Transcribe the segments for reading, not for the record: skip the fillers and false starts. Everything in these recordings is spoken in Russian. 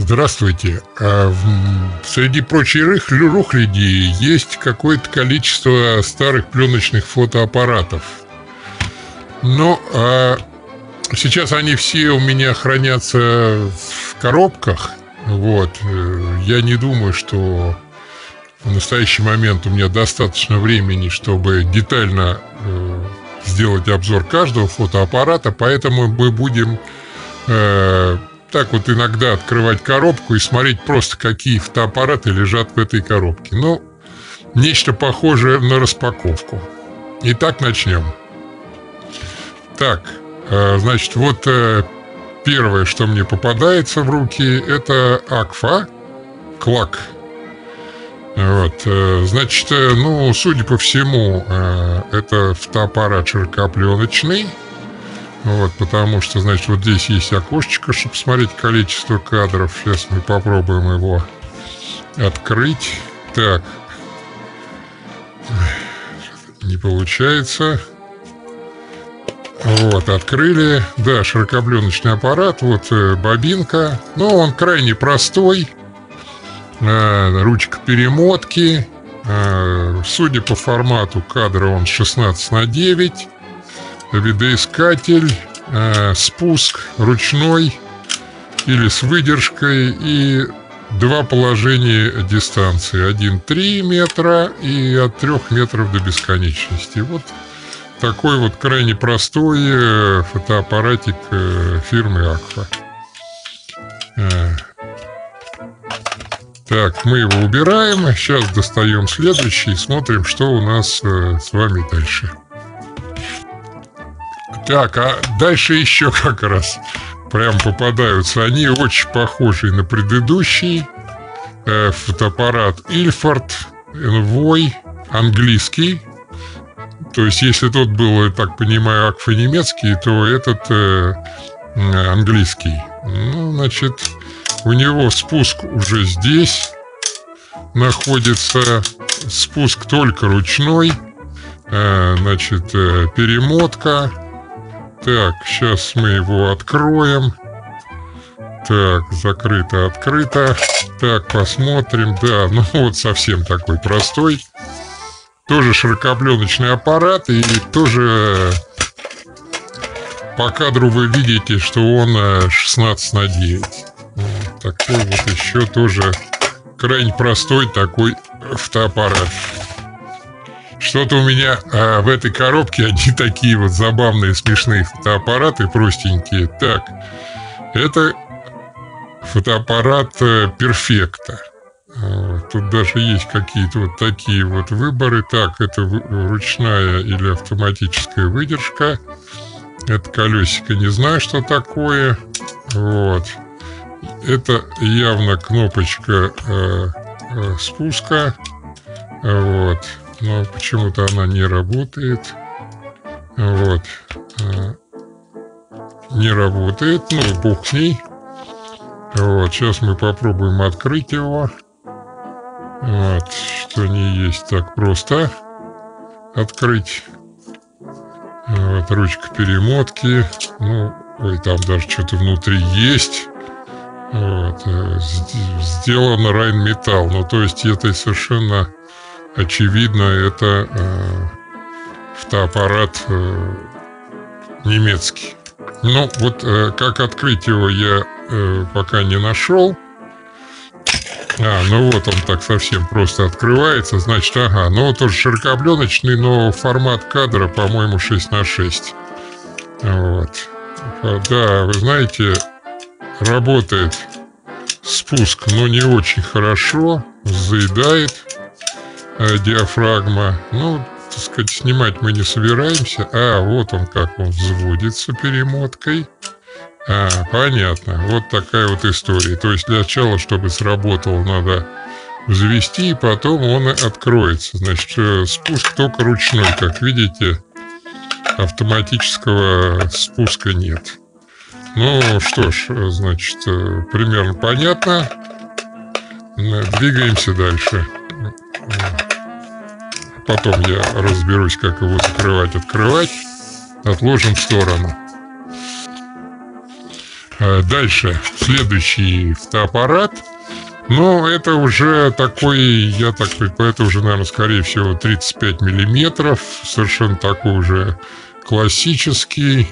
Здравствуйте. Среди прочей рухляди есть какое-то количество старых пленочных фотоаппаратов. Но сейчас они все у меня хранятся в коробках. Вот. Я не думаю, что в настоящий момент у меня достаточно времени, чтобы детально сделать обзор каждого фотоаппарата, поэтому мы будем так вот иногда открывать коробку и смотреть просто, какие фотоаппараты лежат в этой коробке. Ну, нечто похожее на распаковку. Итак, начнем. Так, значит, вот первое, что мне попадается в руки, это Agfa Clack. Вот, значит, ну, судя по всему, это фотоаппарат широкопленочный. Вот, потому что, значит, вот здесь есть окошечко, чтобы посмотреть количество кадров. Сейчас мы попробуем его открыть. Так. Не получается. Вот, открыли. Да, широкопленочный аппарат. Вот бобинка. Ну, он крайне простой. Ручка перемотки. Судя по формату кадра, он 16:9. Видоискатель, спуск ручной или с выдержкой и два положения дистанции. 1,3 метра и от 3 метров до бесконечности. Вот такой вот крайне простой фотоаппаратик фирмы Agfa. Так, мы его убираем. Сейчас достаем следующий и смотрим, что у нас с вами дальше. Так, а дальше еще как раз прям попадаются. Они очень похожи на предыдущий фотоаппарат Ilford Envoy, английский. То есть, если тот был, я так понимаю, Agfa немецкий, то этот английский. Ну, значит, у него спуск уже здесь находится. Спуск только ручной. Значит, перемотка. Так, сейчас мы его откроем. Так, закрыто, открыто. Так, посмотрим. Да, ну вот совсем такой простой. Тоже широкопленочный аппарат. И тоже по кадру вы видите, что он 16:9. Вот такой вот еще тоже крайне простой такой фотоаппарат. Что-то у меня в этой коробке одни такие вот забавные, смешные фотоаппараты, простенькие. Так, это фотоаппарат Perfecta. Тут даже есть какие-то вот такие вот выборы. Так, это ручная или автоматическая выдержка. Это колесико, не знаю, что такое. Вот. Это явно кнопочка спуска. Вот. Но почему-то она не работает. Вот. Не работает. Ну, бог с ней. Вот. Сейчас мы попробуем открыть его. Вот. Что не есть так просто открыть. Вот. Ручка перемотки. Ну, ой, там даже что-то внутри есть. Вот. Сделано Rheinmetall. Ну, то есть это совершенно... Очевидно, это фотоаппарат немецкий. Ну, вот как открыть его я пока не нашел. Ну вот он так совсем просто открывается. Значит, ага, ну вот тоже широкопленочный, но формат кадра, по-моему, 6:6. Вот. Да, вы знаете, работает спуск, но не очень хорошо. Заедает диафрагма. Ну, так сказать, снимать мы не собираемся. Вот он как он взводится перемоткой. Понятно. Вот такая вот история. То есть для начала, чтобы сработал, надо взвести, и потом он откроется. Значит, спуск только ручной. Как видите, автоматического спуска нет. Ну, что ж, значит, примерно понятно. Двигаемся дальше. Потом я разберусь, как его закрывать, открывать. Отложим в сторону. Дальше, следующий фотоаппарат. Но это уже такой, я так предполагаю, это уже, наверное, скорее всего 35 миллиметров. Совершенно такой уже классический.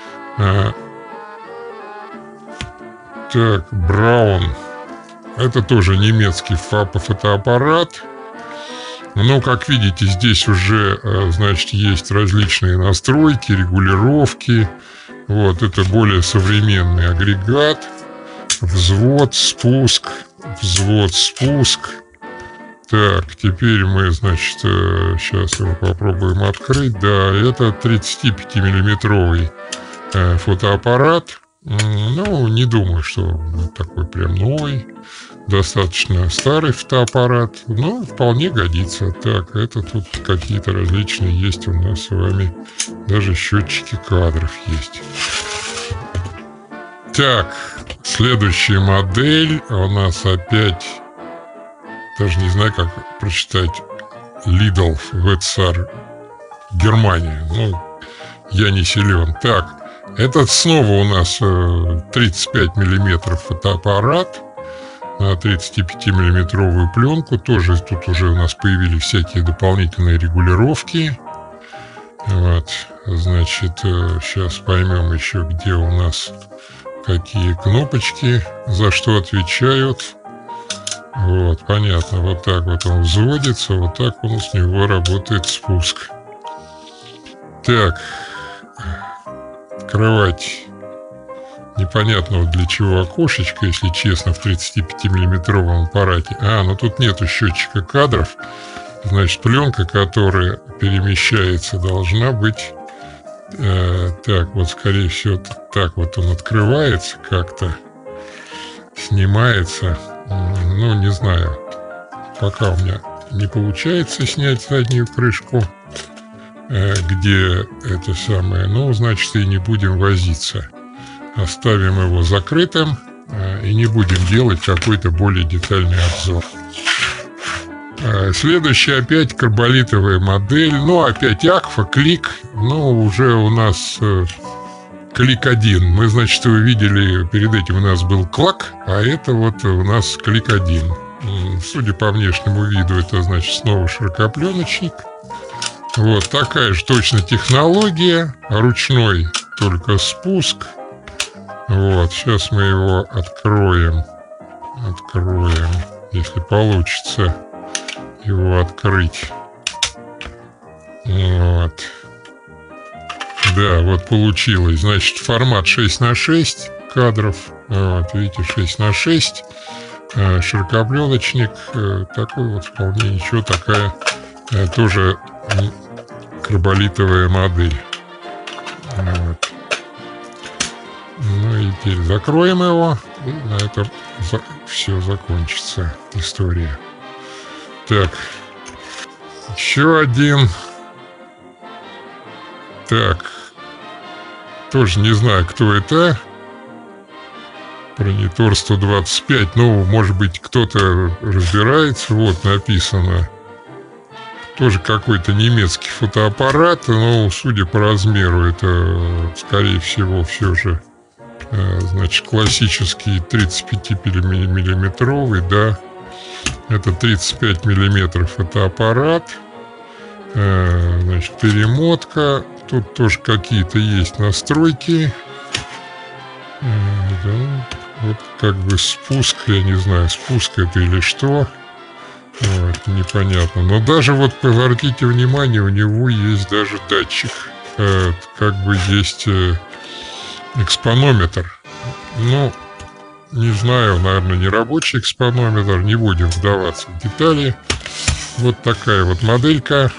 Так, Браун. Это тоже немецкий фотоаппарат. Но, как видите, здесь уже, значит, есть различные настройки, регулировки. Вот, это более современный агрегат. Взвод, спуск. Взвод, спуск. Так, теперь мы, значит, сейчас его попробуем открыть. Да, это 35-миллиметровый фотоаппарат. Ну, не думаю, что такой прям новый. Достаточно старый фотоаппарат, но вполне годится. Так, это тут какие-то различные есть у нас с вами. Даже счетчики кадров есть. Так, следующая модель у нас опять, даже не знаю, как прочитать, Lidl, ВЦР, Германия. Ну, я не силен. Так, этот снова у нас 35 миллиметров фотоаппарат на 35-миллиметровую пленку. Тоже тут уже у нас появились всякие дополнительные регулировки. Вот, значит, сейчас поймем еще, где у нас какие кнопочки, за что отвечают. Вот, понятно, вот так вот он взводится, вот так у нас с него работает спуск. Так, открывать непонятно вот для чего окошечко, если честно, в 35-миллиметровом аппарате. Ну тут нету счетчика кадров. Значит, пленка, которая перемещается, должна быть... так, вот скорее всего, так вот он открывается как-то, снимается. Ну, не знаю. Пока у меня не получается снять заднюю крышку, где это самое. Ну, значит, и не будем возиться. Оставим его закрытым и не будем делать какой-то более детальный обзор. Следующая опять карболитовая модель. Ну, опять Акфа, Клик. Ну, уже у нас Клик 1. Мы, значит, вы видели, перед этим у нас был Клак, а это вот у нас Клик 1. Судя по внешнему виду, это, значит, снова широкопленочник. Вот такая же точно технология. Ручной только спуск. Вот, сейчас мы его откроем. Откроем, если получится его открыть. Вот. Да, вот получилось. Значит, формат 6:6 кадров. Вот, видите, 6:6. Широкопленочник. Такой вот вполне ничего, такая тоже карболитовая модель. Вот. Ну и теперь закроем его. И на этом все закончится история. Так, еще один. Так, тоже не знаю, кто это. Пронитор 125. Ну, может быть, кто-то разбирается. Вот написано. Тоже какой-то немецкий фотоаппарат. Но, судя по размеру, это, скорее всего, все же, значит, классический 35-миллиметровый, да. Это 35 миллиметров фотоаппарат. Значит, перемотка. Тут тоже какие-то есть настройки. Да. Вот как бы спуск, я не знаю, спуск это или что. Вот, непонятно. Но даже вот, обратите внимание, у него есть даже датчик. Как бы есть экспонометр. Ну, не знаю, наверное, не рабочий экспонометр. Не будем вдаваться в детали. Вот такая вот моделька.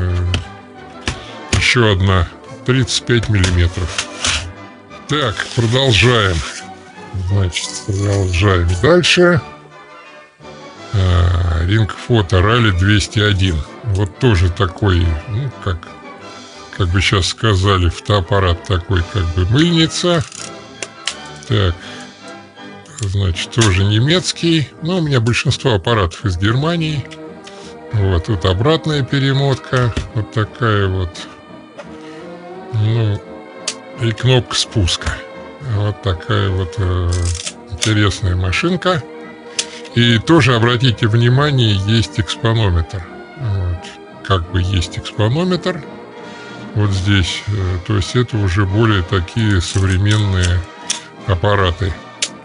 Еще одна. 35 миллиметров. Так, продолжаем. Значит, продолжаем дальше. Ring Photo Rally 201. Вот тоже такой, ну, как бы сейчас сказали, фотоаппарат такой, как бы мыльница. Так, значит, тоже немецкий. Но у меня большинство аппаратов из Германии. Вот, тут обратная перемотка. Вот такая вот. Ну, и кнопка спуска. Вот такая вот интересная машинка. И тоже обратите внимание, есть экспонометр. Вот. Как бы есть экспонометр. Вот здесь. То есть это уже более такие современные аппараты.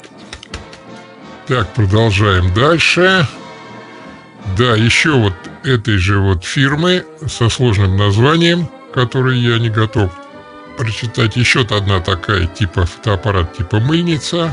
Так, продолжаем дальше. Да, еще вот этой же вот фирмы со сложным названием, который я не готов прочитать. Еще одна такая типа фотоаппарат, типа мыльница.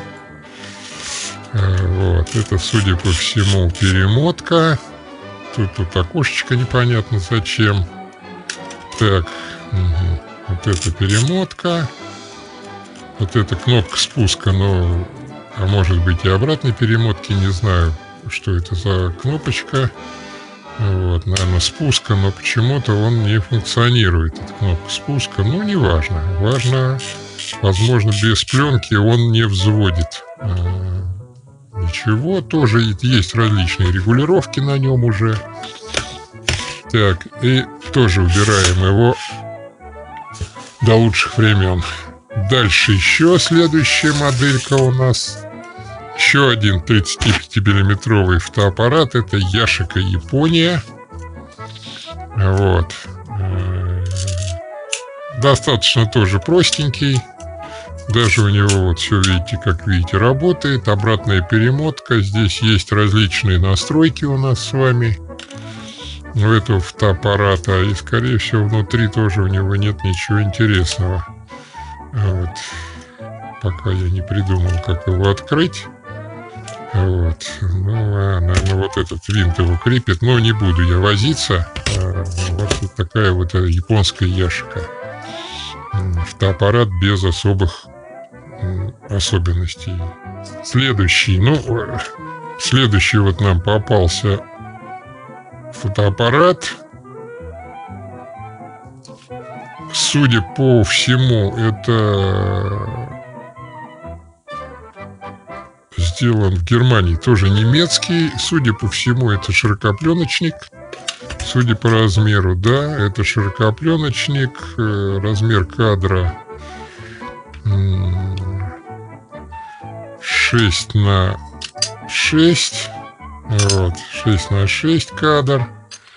Вот, это, судя по всему, перемотка. Тут окошечко непонятно зачем. Так, вот это перемотка. Вот это кнопка спуска, но... А может быть и обратной перемотки, не знаю, что это за кнопочка. Вот, наверное, спуска, но почему-то он не функционирует, эта кнопка спуска. Ну, не важно. Важно, возможно, без пленки он не взводит. Ничего, тоже есть различные регулировки на нем уже. Так, и тоже убираем его до лучших времен. Дальше еще следующая моделька у нас. Еще один 35-миллиметровый фотоаппарат. Это Яшика, Япония. Вот. Достаточно тоже простенький. Даже у него вот все, видите, как видите, работает. Обратная перемотка. Здесь есть различные настройки у нас с вами у этого фотоаппарата. И, скорее всего, внутри тоже у него нет ничего интересного. Вот. Пока я не придумал, как его открыть. Вот. Ну, наверное, вот этот винт его крепит. Но не буду я возиться. Вот такая вот японская Яшика. Фотоаппарат без особых особенностей. Следующий. Ну, следующий вот нам попался фотоаппарат. Судя по всему, это сделан в Германии, тоже немецкий. Судя по всему, это широкопленочник. Судя по размеру, да, это широкопленочник. Размер кадра 6:6. Вот, 6:6 кадр.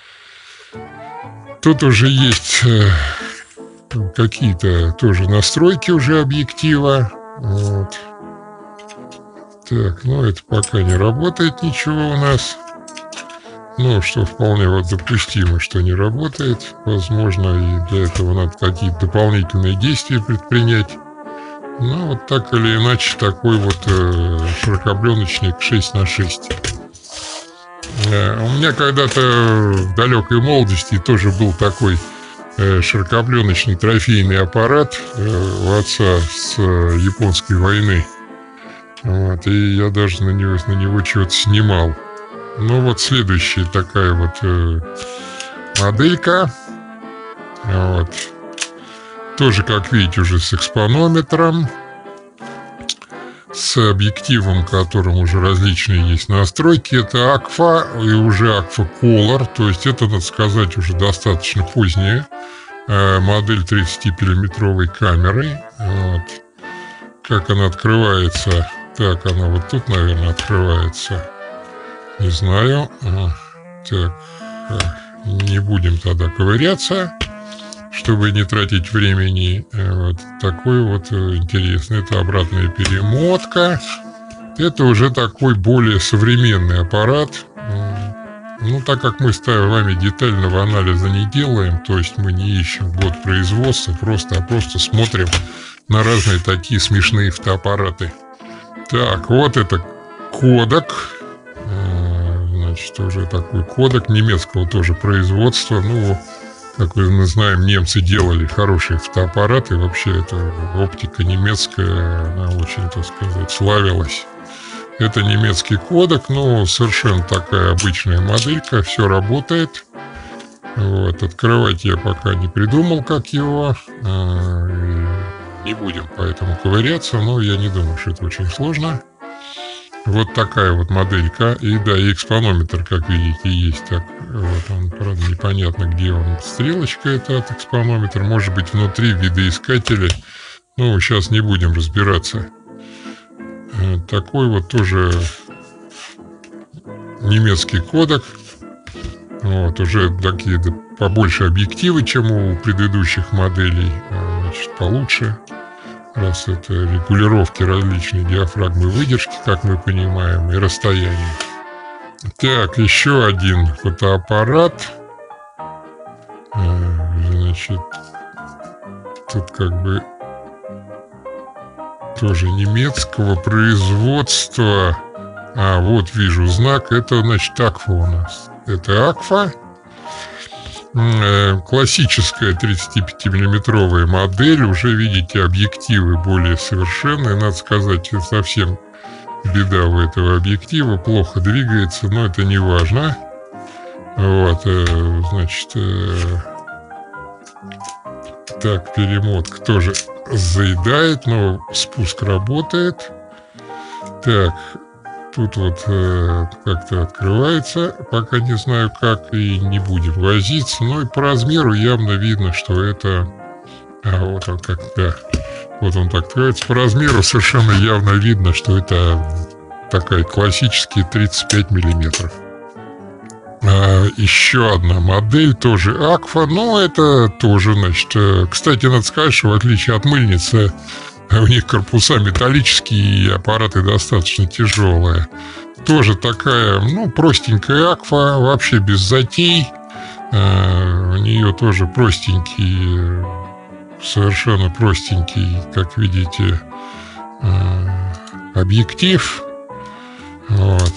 Тут уже есть какие-то тоже настройки уже объектива. Вот. Так, ну это пока не работает ничего у нас. Ну, что вполне вот допустимо, что не работает. Возможно, и для этого надо какие-то дополнительные действия предпринять. Ну, вот так или иначе, такой вот широкопленочник 6:6. У меня когда-то в далекой молодости тоже был такой широкопленочный трофейный аппарат у отца с японской войны. Вот, и я даже на него что-то снимал. Ну вот следующая такая вот моделька. Вот. Тоже, как видите, уже с экспонометром. С объективом, которым уже различные есть настройки. Это Акфа и уже Акфа Color. То есть это, надо сказать, уже достаточно поздняя модель 35-миллиметровой камерой. Вот. Как она открывается? Так, она вот тут, наверное, открывается. Не знаю. Так, не будем тогда ковыряться, чтобы не тратить времени. Вот такой вот интересный. Это обратная перемотка. Это уже такой более современный аппарат. Ну, так как мы с вами детального анализа не делаем, то есть мы не ищем год производства, просто смотрим на разные такие смешные фотоаппараты. Так, вот это Kodak. Значит, уже такой Kodak немецкого тоже производства. Ну, как мы знаем, немцы делали хорошие фотоаппараты. Вообще, эта оптика немецкая, она очень, так сказать, славилась. Это немецкий Kodak, ну, совершенно такая обычная моделька, все работает. Вот, открывать я пока не придумал, как его. Не будем поэтому ковыряться, но я не думаю, что это очень сложно. Вот такая вот моделька. И да, и экспонометр, как видите, есть. Так, вот он, правда, непонятно, где он. Стрелочка это от экспонометра. Может быть, внутри в видоискателе Ну, сейчас не будем разбираться. Такой вот тоже немецкий кодек. Вот, уже такие побольше объективы, чем у предыдущих моделей. Значит, получше. Раз это регулировки различные диафрагмы выдержки, как мы понимаем, и расстояние. Так, еще один фотоаппарат. Значит, тут как бы тоже немецкого производства. Вот вижу знак. Это, значит, Акфа у нас. Это Акфа. Классическая 35-миллиметровая модель. Уже видите, объективы более совершенные. Надо сказать, совсем беда у этого объектива. Плохо двигается, но это не важно. Вот, значит, так, перемотка тоже заедает, но спуск работает. Так, тут вот как-то открывается, пока не знаю как, и не будем возиться. Но и по размеру явно видно, что это... вот он как-то... Вот он так открывается. По размеру совершенно явно видно, что это такая классические 35 миллиметров. Еще одна модель, тоже Акфа, но это тоже, значит... Кстати, надо сказать, что в отличие от мыльницы, у них корпуса металлические и аппараты достаточно тяжелые. Тоже такая, ну, простенькая Акфа, вообще без затей. У нее тоже простенький, совершенно простенький, как видите, объектив. Вот.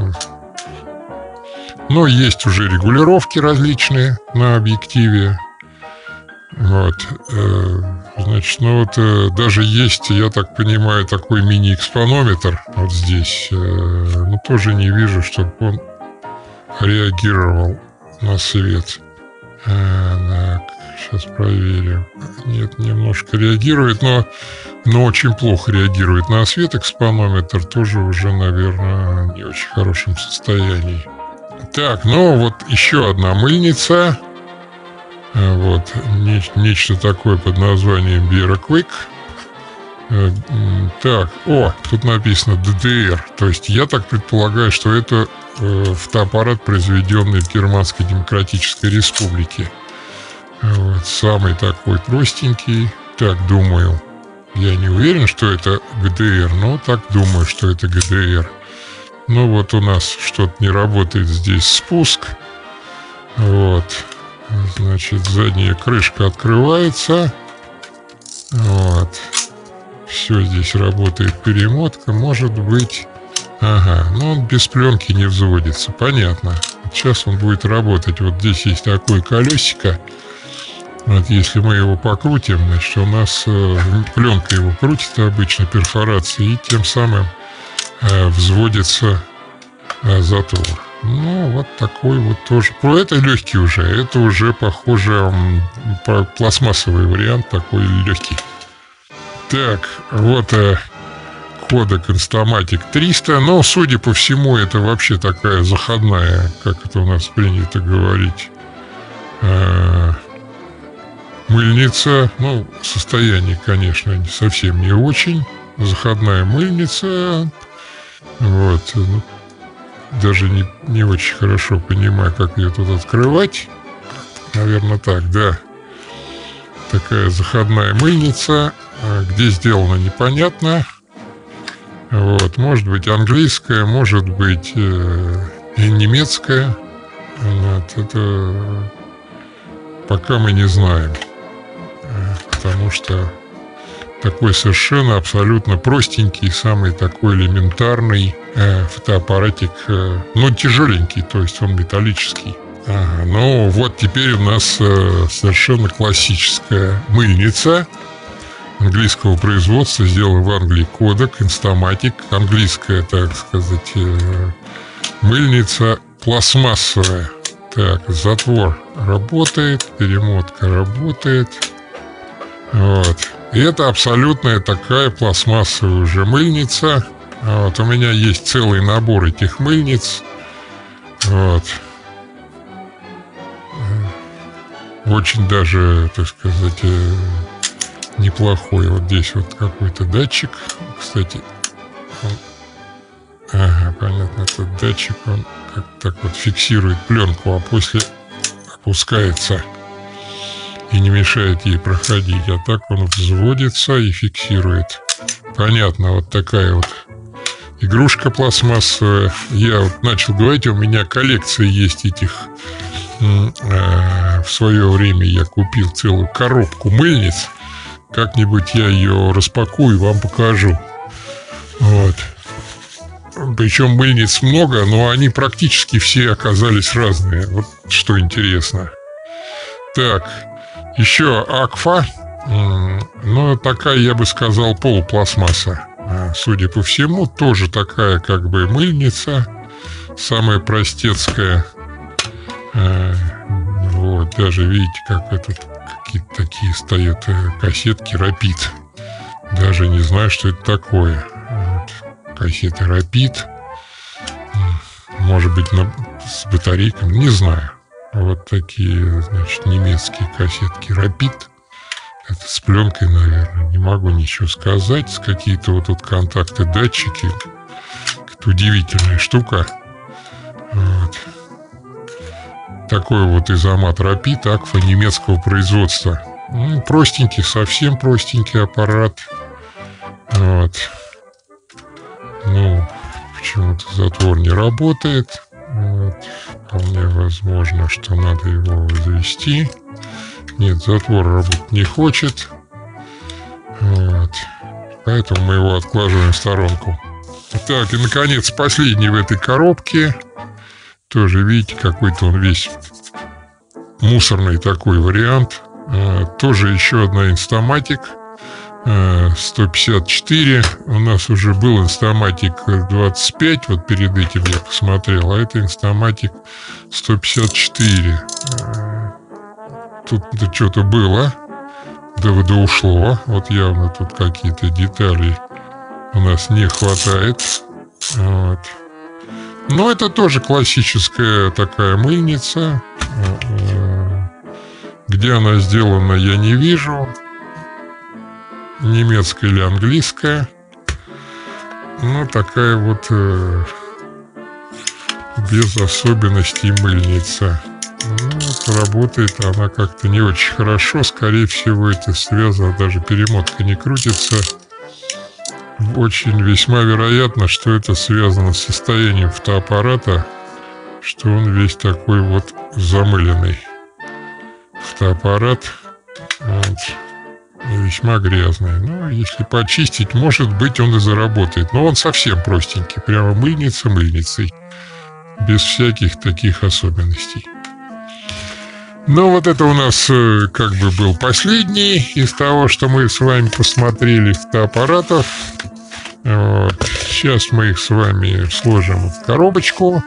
Но есть уже регулировки различные на объективе. Вот. Значит, ну вот даже есть, я так понимаю, такой мини-экспонометр вот здесь. Но тоже не вижу, чтобы он реагировал на свет. Так, сейчас проверим. Нет, немножко реагирует, но очень плохо реагирует на свет. Экспонометр тоже уже, наверное, не очень хорошем состоянии. Так, ну вот еще одна мыльница. Вот, нечто такое под названием BeraQuick. Так, тут написано DDR. То есть я так предполагаю, что это фотоаппарат, произведенный в Германской Демократической Республике. Вот, самый такой простенький. Так, думаю. Я не уверен, что это GDR, но так думаю, что это GDR. Ну вот у нас что-то не работает здесь спуск. Вот. Значит, задняя крышка открывается. Вот. Все здесь работает, перемотка. Может быть... но он без пленки не взводится. Понятно. Сейчас он будет работать. Вот здесь есть такое колесико. Вот если мы его покрутим, значит, у нас пленка его крутит обычно, перфорация, и тем самым взводится затвор. Ну, вот такой вот тоже. Это легкий уже. Это уже, похоже, пластмассовый вариант, такой легкий. Так, вот кодек Instamatic 300. Но, судя по всему, это вообще такая заходная, как это у нас принято говорить, мыльница. Ну, состояние, конечно, совсем не очень. Заходная мыльница. Вот. Даже не очень хорошо понимаю, как ее тут открывать. Наверное, так, да. Такая заходная мыльница. Где сделано, непонятно. Вот. Может быть английская, может быть немецкая. Вот. Это пока мы не знаем. Потому что такой совершенно абсолютно простенький, самый такой элементарный фотоаппаратик, но тяжеленький, то есть он металлический. Ну вот теперь у нас совершенно классическая мыльница английского производства, сделана в Англии, кодек Instamatic, английская, так сказать, мыльница пластмассовая. Так, затвор работает, перемотка работает. Вот. И это абсолютная такая пластмассовая уже мыльница. Вот. У меня есть целый набор этих мыльниц. Вот. Очень даже, так сказать, неплохой. Вот здесь вот какой-то датчик. Кстати, ага, понятно, этот датчик, он как так вот фиксирует пленку, а после опускается и не мешает ей проходить. А так он взводится и фиксирует. Понятно, вот такая вот игрушка пластмассовая. Я вот начал говорить, у меня коллекция есть этих. В свое время я купил целую коробку мыльниц. Как-нибудь я ее распакую и вам покажу. Вот. Причем мыльниц много, но они практически все оказались разные. Вот что интересно. Так, еще Акфа. Ну, такая, я бы сказал, полупластмасса. Судя по всему, тоже такая как бы мыльница. Самая простецкая. Вот, даже видите, как тут какие-то такие стоят кассетки Rapid. Даже не знаю, что это такое. Вот, кассеты Rapid. Может быть, с батарейками, не знаю. Вот такие, значит, немецкие кассетки Rapid. Это с пленкой, наверное. Не могу ничего сказать. С какие-то вот тут контакты, датчики. Это удивительная штука. Вот. Такой вот изомат Rapid, Акфа немецкого производства. Ну, простенький, совсем простенький аппарат. Вот. Ну, почему-то затвор не работает. Вот. Вполне возможно, что надо его завести. Нет, затвор работать не хочет. Вот. Поэтому мы его откладываем в сторонку. Так, и, наконец, последний в этой коробке. Тоже, видите, какой-то он весь мусорный такой вариант. Тоже еще одна Instamatic 154. У нас уже был Instamatic 25. Вот перед этим я посмотрел. А это Instamatic 154. Тут что-то было. Да ушло. Вот явно тут какие-то детали у нас не хватает. Вот. Но это тоже классическая такая мыльница. Где она сделана, я не вижу. Немецкая или английская. Ну, такая вот без особенностей мыльница. Ну, вот работает она как-то не очень хорошо. Скорее всего, это связано, даже перемотка не крутится. Очень весьма вероятно, что это связано с состоянием фотоаппарата, что он весь такой вот замыленный. Фотоаппарат вот, весьма грязный. Ну, если почистить, может быть, он и заработает. Но он совсем простенький, прямо мыльница мыльницей, без всяких таких особенностей. Ну, вот это у нас как бы был последний из того, что мы с вами посмотрели фотоаппаратов. Вот. Сейчас мы их с вами сложим в коробочку,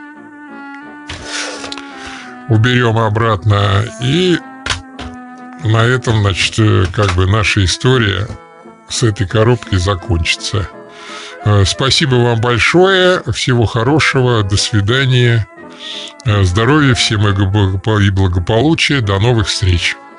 уберем обратно, и на этом, значит, как бы наша история с этой коробкой закончится. Спасибо вам большое, всего хорошего, до свидания, здоровья всем и благополучия, до новых встреч.